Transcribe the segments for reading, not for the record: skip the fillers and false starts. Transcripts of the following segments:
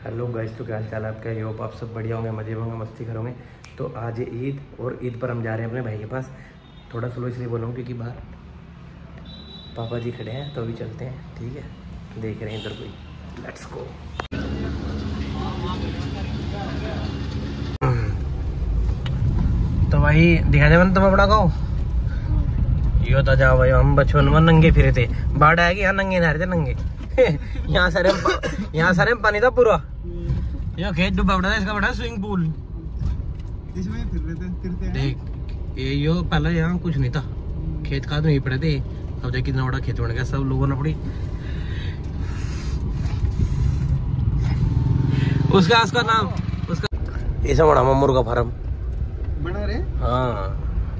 Hello guys, तो क्या हाल चाल है आपका। ये होप आप सब बढ़िया होंगे, मजे होंगे, मस्ती करोगे। तो आज है ईद और ईद पर हम जा रहे हैं अपने भाई के पास। थोड़ा स्लो इसलिए बोल रहा हूँ क्योंकि बाहर पापा जी खड़े हैं, तो अभी चलते हैं। ठीक है, देख रहे हैं इधर कोई। Let's go. तो भाई दिखा दे तुम अपना गाँव। यो तो जाओ भाई, हम बचपन में नंगे फिरे थे। बाढ़ आएगी यहाँ नंगे नहा रहे थे नंगे। यहाँ सारे में पानी था पूरा। यो खेत डूबा पड़ा था, इसका बड़ा स्विमिंग पूल। इसमें फिर रहे थे, फिरते हैं। देख ये यो पहले यहाँ कुछ नहीं था, खेत का तो नहीं पड़े थे। अब देख कितना बड़ा खेत बन गया, सब लोगों ने पड़ी। उसका नाम ऐसा बड़ा मुर्गा फार्म बना रहे। हाँ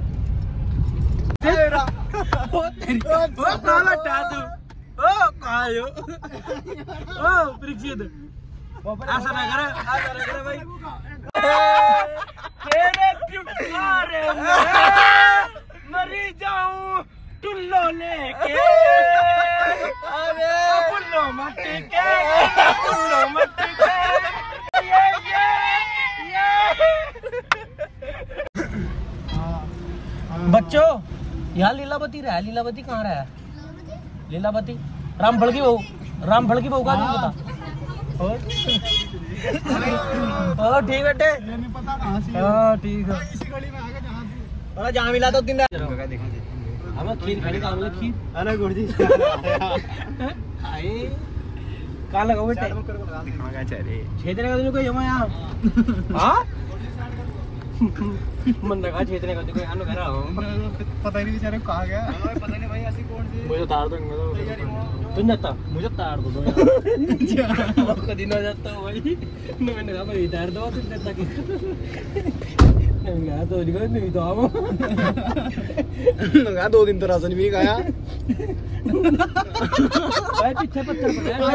ऐसा ना करे भाई। मरी जाऊं टुल्लो लेके, टुल्लो मट्टी के, टुल्लो मट्टी के। बच्चों यहाँ लीलावती रहा है। लीलावती कहाँ रहा है? लीलावती रामफल की बहू, रामफल की बहू का नहीं पता। और ठीक बेटे, हाँ ठीक है। इसी गली में आगे जहाँ से और जहाँ मिला तो दिन हमें खीर खाने का, हमें खीर अरे गुरुजी कहाँ लगाओ बेटे? छेदने का तुझे कोई जमा यहाँ? हाँ मन लगा छेदने का कोई यहाँ कह रहा हूँ। पता ही नहीं बेचारे कहाँ गया। पता नहीं भाई ऐसी कौन सी। मुझे तार दो, तुम जाता मुझे तार दो कभी ना जाता हूँ भाई। मैंने कहा भाई तार दो, तुम जाता कि तो नहीं तो हम 2 दिन तो राशन भी खाया। पीछे पत्थर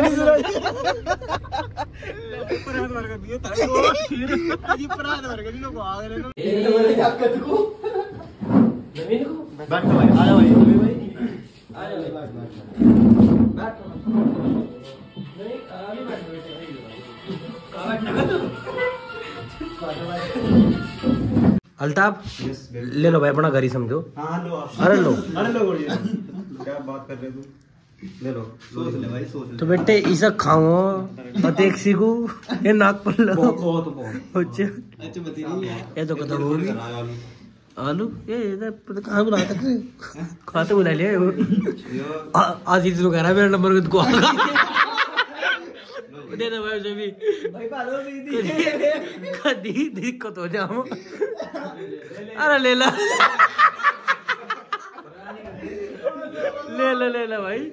अल्ताफ ले लो भाई, अपना घर ही समझो। अरे लो क्या बात कर रहे तू। ले लो, सोच ले भाई, सोच ले। तो बेटे इसे खाओ और देख सीखो। ये नाक पर लो बहुत अच्छा बती नहीं है। ये तो कदम होगी आलू। ये कहाँ बुला तक खाते बुला लिया आजीत तो कह रहा है मेरा नंबर को दे दो भाई। उसे भी भाई पालो दी दिक्कत हो जाओ। अरे ले ला ले ला भाई।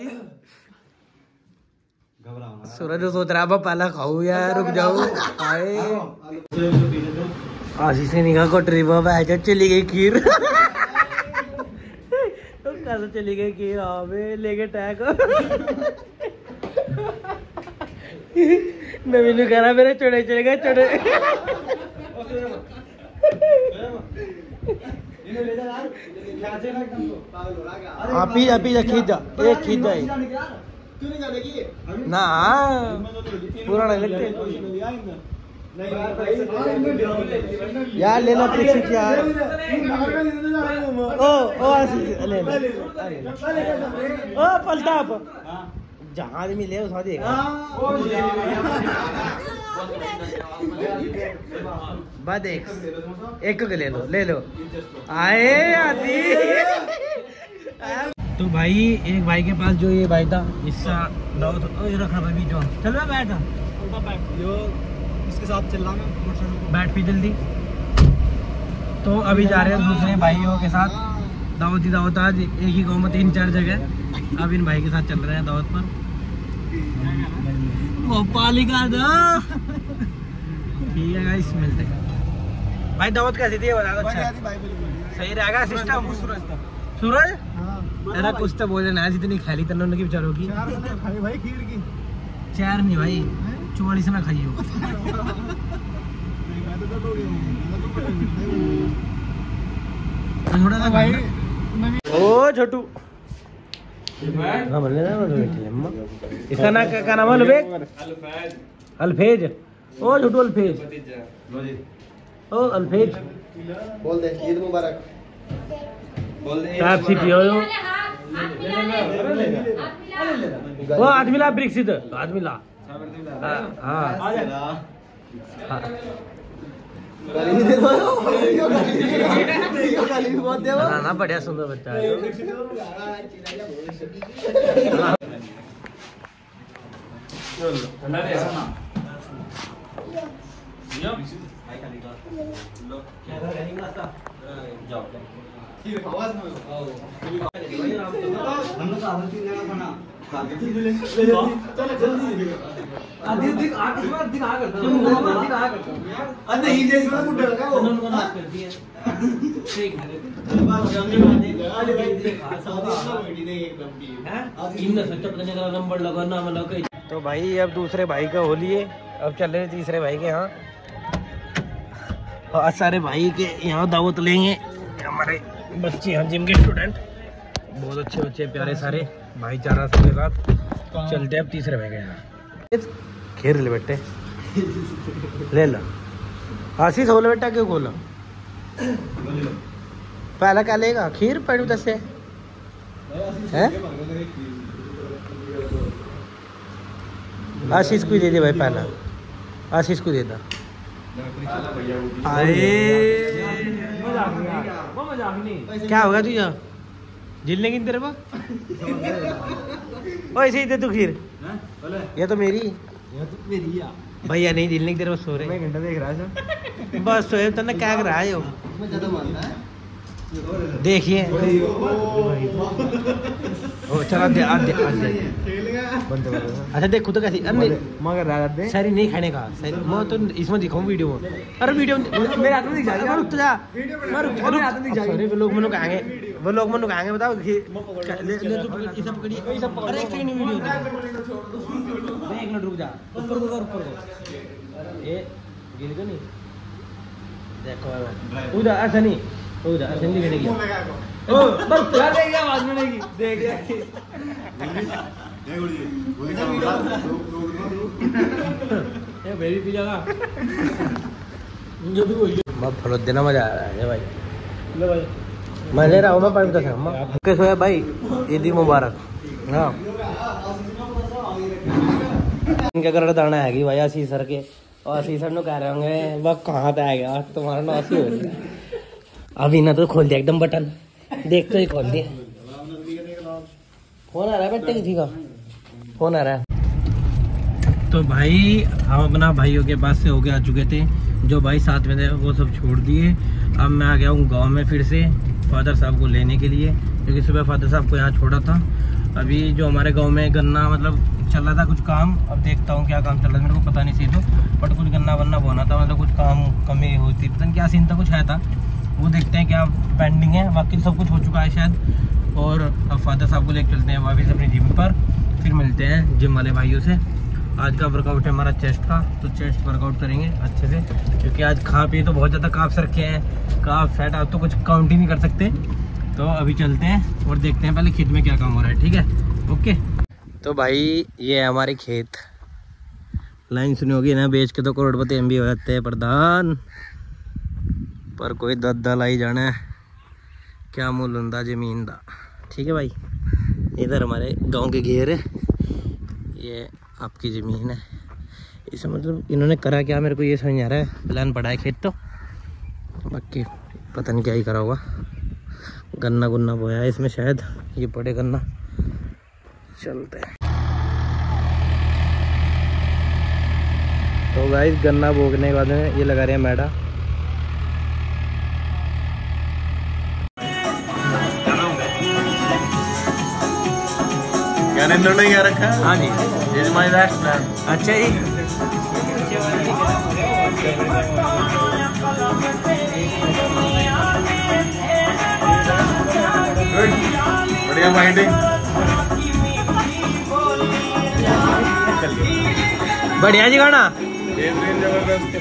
सूरज सोच रहा है पहला खाऊ यार, रुक जाओ। आए आशीष से निकाह को ट्रिप चली गई खीर। कैसे चली गई खीर? हाँ लेके टैग नवीन कह रहा मेरे चढ़े चले गए चढ़े। अभी खींच जा, एक खींच जाए ना पूरा नहीं लगते यार। लेना प्लीज यार। ओ ले ओ पलटाप जहाँ आदमी ले उठा देगा। बाद एक ले लो आए आदि। तो भाई एक भाई के पास जो ये भाई था इसका ये रखना भाई जो चल बैठ इसके साथ चल रहा मैं, बैठ भी जल्दी। तो अभी जा रहे हैं दूसरे भाइयों के साथ दावत। आज एक ही गाँव में 3-4 जगह। अब इन भाई के साथ चल रहे हैं दावत पर। वो पालिका दो ठीक है गाइस, मिलते हैं भाई। दावत कैसी थी बता दो। अच्छा सही रहेगा सिस्टम। सूरज अरे कुछ तो बोले ना, जितनी खाली तन की बेचारों की भाई खीर की 4 नहीं भाई 44 ना खाइयो। थोड़ा सा भाई ओ छोटू इसका नाम क्या नाम है? अल्फेज ओ छोटू अल्फेज ओ अल्फेज बोल दे ईद मुबारक बोल दे पेप्सी पियो वो हाथ मिला ब्रिक्स इधर हाथ मिला हाँ ना बढ़िया सुंदर बच्चा है नंबर लगाना तो भाई अब दूसरे भाई का होली है, अब चल रहे तीसरे भाई के यहाँ। बहुत सारे भाई के यहाँ दावत लेंगे, हमारे बच्चे हैं जिम के स्टूडेंट, बहुत अच्छे बच्चे प्यारे सारे भाईचारा सबके साथ चलते अब तीसरे भाई के यहाँ। खेर ले बेटे ले लो आशीष हो बेटा क्यों खोलो पहला क्या लेगा खीर पेड़ दस से है आशीष को दे दे भाई पहला आशीष को दे दो क्या होगा तुझे झिलने की तेरे पास ऐसे ही दे तू खीर ये तो मेरी भैया नहीं झिलने की तेरे पास सो रहे घंटा देख रहा है बस सोए तो क्या कर रहा है देखिए चला दे अच्छा देखो तो कैसी मगर सरी नहीं खाने का सरी मैं तो इसमें दिखाऊं वीडियो में अरे वीडियो मेरे हाथ में दिख जाएगा रुक जा अरे वो लोग मनु कहेंगे बताओ ले तू इसे पकड़िए अरे एक सेकंड वीडियो एक मिनट रुक जा ऊपर को ये गिर तो नहीं देखो उधर ऐसा नहीं उधर ऐसा नहीं गिरेगी ओ बस क्या देगा आवाज में नहीं देख ये बेबी पी जाएगा जो भी वही मत फलो देना मजा आ रहा है भाई लो भाई मैं ले रहा हूँ मैं पानी का सामान कैसे है भाई ईद मुबारक हाँ इनका कर दाना है भाई आशीष सर के और आशीष सर कह रहे होंगे वह कहाँ पे आ गया तुम्हारा नासी हो गया अभी ना तो खोल दिया एकदम बटन देख तो ही खोल दिया फोन आ रहा है बेटे किसी का फोन आ रहा है तो भाई हम अपना भाइयों के पास से होके आ चुके थे जो भाई साथ में थे वो सब छोड़ दिए अब मैं आ गया हूँ गांव में फिर से फादर साहब को लेने के लिए क्योंकि सुबह फादर साहब को यहाँ छोड़ा था अभी जो हमारे गांव में गन्ना मतलब चल रहा था कुछ काम अब देखता हूँ क्या काम चल रहा है मेरे को पता नहीं सही तो बट कुछ गन्ना वन्ना बोना था मतलब कुछ काम कमी होती पता नहीं क्या सीन था कुछ है था वो देखते हैं क्या पेंडिंग है बाकी सब कुछ हो चुका है शायद और अब फादर साहब को लेकर चलते हैं वापस अपनी जिम पर फिर मिलते हैं जिम वाले भाइयों से आज का वर्कआउट है हमारा चेस्ट का तो चेस्ट वर्कआउट करेंगे अच्छे से क्योंकि आज खा पी तो बहुत ज़्यादा काफ्स रखे हैं काफ फैट आप तो कुछ काउंट ही नहीं कर सकते तो अभी चलते हैं और देखते हैं पहले खेत में क्या काम हो रहा है ठीक है ओके तो भाई ये है हमारे खेत लाइन सुनी होगी ना बेच के तो करोड़पति हम भी हो जाते हैं प्रधान पर कोई दद्दा लाई जाना है क्या मुल होंदा जमीन दा ठीक है भाई इधर हमारे गांव के घेर है ये आपकी ज़मीन है इसे मतलब इन्होंने करा क्या मेरे को ये समझ आ रहा है प्लान पड़ा है खेत तो बाकी पता नहीं क्या ही करा होगा गन्ना गुन्ना बोया है इसमें शायद ये पड़े गन्ना चलते हैं तो गाइस गन्ना बोगने के बाद में ये लगा रहे हैं मैडा निर्णय क्या रखा है हाँ जी ये हमारी लास्ट प्लान अच्छा जी बढ़िया फाइटिंग बढ़िया जी गाना जबरदस्त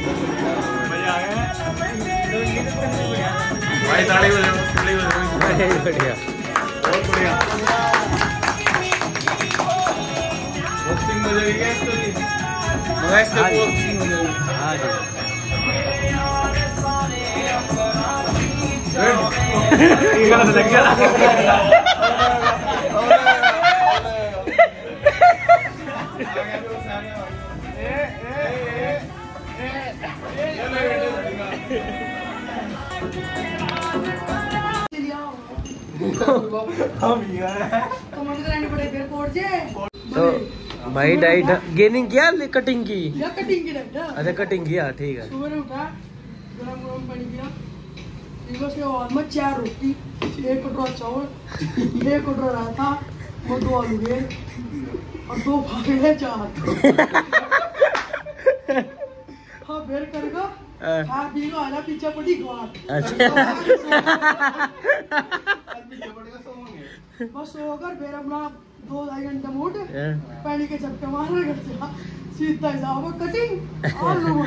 भाई ताली बजाओ बढ़िया बहुत बढ़िया बॉक्सिंग मजा भी क्या तो भाई डाइट गेनिंग किया कटिंग की? कटिंग की डाइट। अच्छा कटिंग किया, ठीक है। सुबह उठा, गरम पानी पिया, उसके बाद में 4 रोटी, 1 कटोरा चावल, 1 कटोरा रायता, 2 आलू के और 2 फाके 4। हाँ बेर करगा, खा पी को आजा पीछे पड़ी घाट। बस सोकर फिर अपना 2-2.5 घंटे मोट पानी के झपके मारने घर से सीधा हिसाब कटिंग और लोगों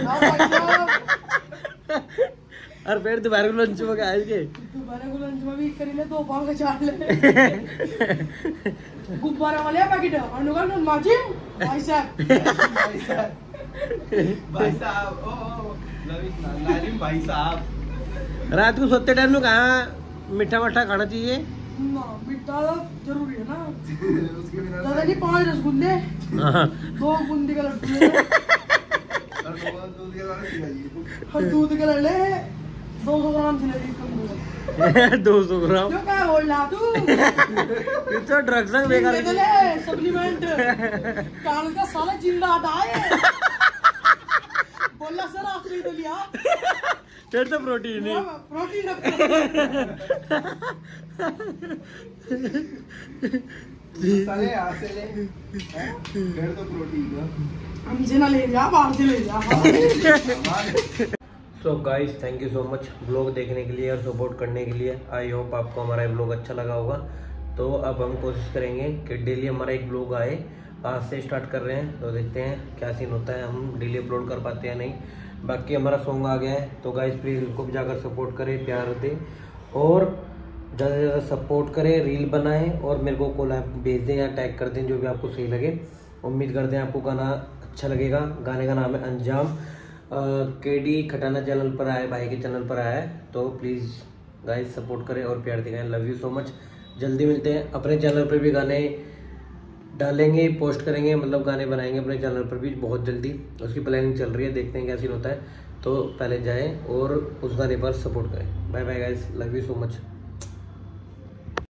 और फिर दोबारा को लंच में आए के दोबारा को लंच में भी कर ले 2 पाव के चाट ले गुब्बारा वाले पैकेट और लोगों माजी भाई साहब भाई साहब रात को सोते टाइम कहाँ मीठा मठा खाना चाहिए ना? मीठा जरूरी है ना। दादाजी 5 रसगुल्ले, 2 बूंदी का लड्डू और दूध के लड़े 200 ग्राम जिलेबी। 200 ग्राम क्यों क्या बोल रहा तू? तो ड्रग्स बेकार सप्लीमेंट काल का साला जिंदा हटाए बोला सर आपने तो लिया फिर तो प्रोटीन है। प्रोटीन साले आसे ले फिर तो प्रोटीन हमसे ना ले जा, बाहर से ले जा। So guys thank you so much blog देखने के लिए और सपोर्ट करने के लिए। आई होप आपको हमारा ब्लॉग अच्छा लगा होगा। तो अब हम कोशिश करेंगे कि डेली हमारा एक ब्लॉग आए। आज से स्टार्ट कर रहे हैं तो देखते हैं क्या सीन होता है, हम डेली अपलोड कर पाते हैं नहीं। बाकी हमारा सॉन्ग आ गया है तो गाइस प्लीज़ उसको भी जाकर सपोर्ट करें, प्यार दें और ज़्यादा से ज़्यादा सपोर्ट करें, रील बनाएं और मेरे को कोलैब भेज दें या टैग कर दें जो भी आपको सही लगे। उम्मीद करते हैं आपको गाना अच्छा लगेगा। गाने का नाम है अंजाम, केडी खटाना चैनल पर आया, भाई के चैनल पर आया है। तो प्लीज़ गाइस सपोर्ट करें और प्यार दिखाएं। Love you so much. जल्दी मिलते हैं, अपने चैनल पर भी गाने डालेंगे, पोस्ट करेंगे, मतलब गाने बनाएंगे अपने चैनल पर भी बहुत जल्दी। उसकी प्लानिंग चल रही है, देखते हैं क्या सीन होता है। तो पहले जाएं और उस गाने पर सपोर्ट करें। Bye bye guys, love you so much.